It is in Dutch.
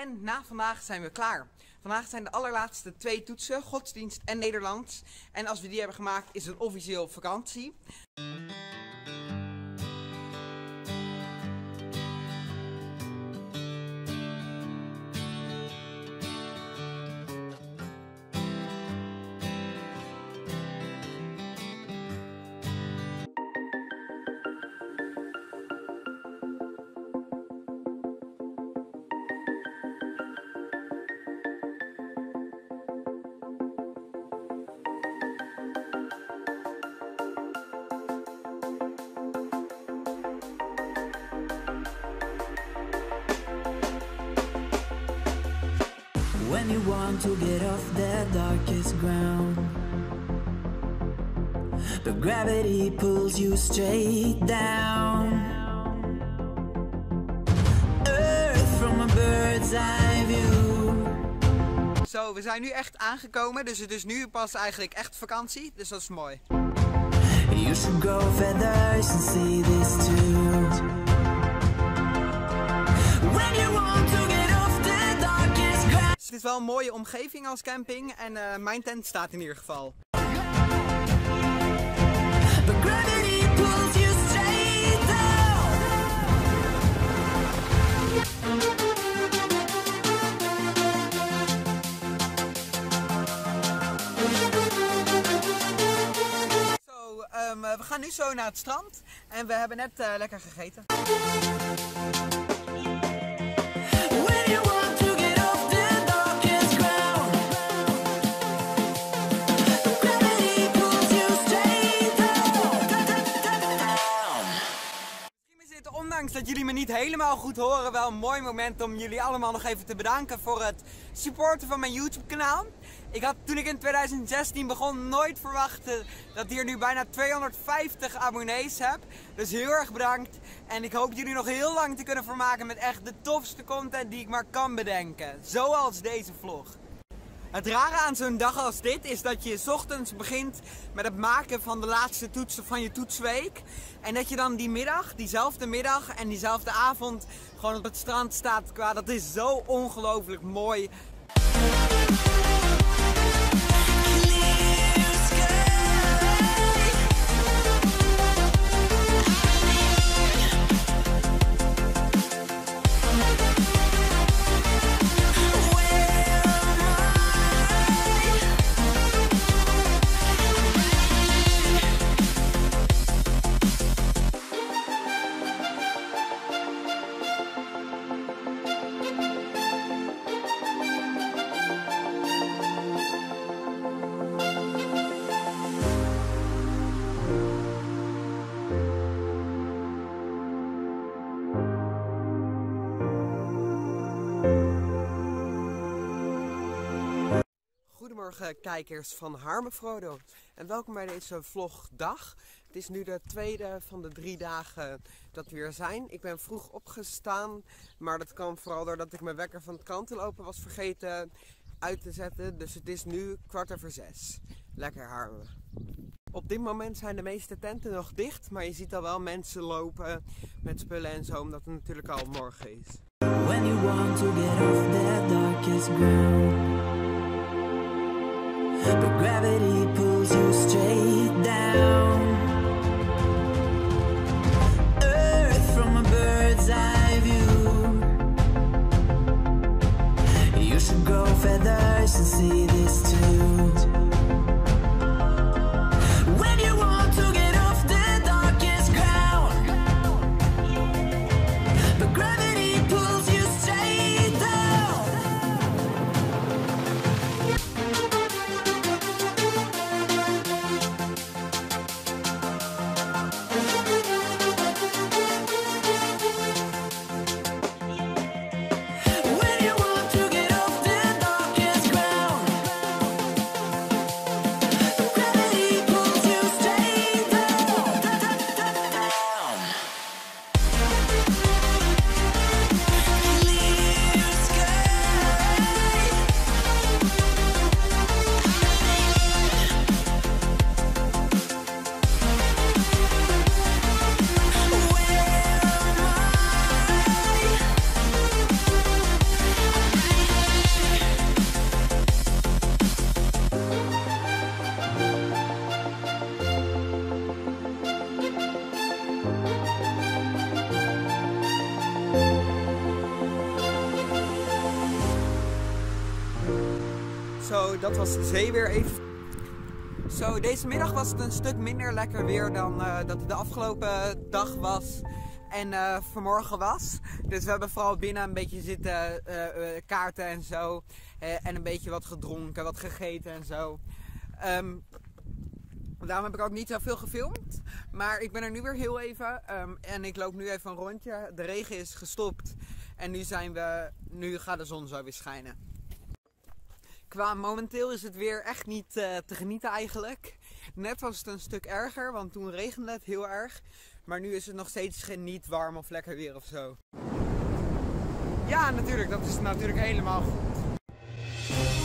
En na vandaag zijn we klaar. Vandaag zijn de allerlaatste 2 toetsen, godsdienst en Nederlands. En als we die hebben gemaakt is het officieel vakantie. When you want to get off the darkest ground, but gravity pulls you straight down. Earth from a bird's eye view. Zo, we zijn nu echt aangekomen, dus het is nu pas eigenlijk echt vakantie, dus dat is mooi. You should grow feathers and see this too. When you want to get off the darkest ground. Het is wel een mooie omgeving als camping en mijn tent staat in ieder geval. But gravity pulls you straight down. Zo, we gaan nu zo naar het strand en we hebben net lekker gegeten. When you want to get off the darkest ground, gravity pulls you straight down. Misschien is dit, ondanks dat jullie me niet helemaal goed horen, wel een mooi moment om jullie allemaal nog even te bedanken voor het supporten van mijn YouTube kanaal. Ik had toen ik in 2016 begon nooit verwacht dat ik hier nu bijna 250 abonnees heb. Dus heel erg bedankt. En ik hoop jullie nog heel lang te kunnen vermaken met echt de tofste content die ik maar kan bedenken. Zoals deze vlog. Het rare aan zo'n dag als dit is dat je 's ochtends begint met het maken van de laatste toetsen van je toetsweek. En dat je dan die middag, diezelfde middag en diezelfde avond gewoon op het strand staat. Dat is zo ongelooflijk mooi. Goedemorgen kijkers van Harme Frodo en welkom bij deze vlogdag. Het is nu de tweede van de 3 dagen dat we weer zijn. Ik ben vroeg opgestaan, maar dat kwam vooral doordat ik mijn wekker van het krantenlopen was vergeten uit te zetten. Dus het is nu 6:15. Lekker Harme. Op dit moment zijn de meeste tenten nog dicht, maar je ziet al wel mensen lopen met spullen en zo, omdat het natuurlijk al morgen is. When you want to get off the darkest ground, but gravity pulls you straight down. Earth from a bird's eye view. You should grow feathers and see this too. When you want to get off the darkest ground, but gravity pulls you straight down. When you want to get off the darkest ground, Zo, dat was de zee weer even. Zo, deze middag was het een stuk minder lekker weer dan dat het de afgelopen dag was en vanmorgen was. Dus we hebben vooral binnen een beetje zitten kaarten en zo. En een beetje wat gedronken, wat gegeten en zo. Daarom heb ik ook niet zoveel gefilmd. Maar ik ben er nu weer heel even. En ik loop nu even een rondje. De regen is gestopt. En nu gaat de zon zo weer schijnen. Momenteel is het weer echt niet te genieten eigenlijk. Net was het een stuk erger, want toen regende het heel erg. Maar nu is het nog steeds niet warm of lekker weer of zo. Ja, natuurlijk. Dat is natuurlijk helemaal goed.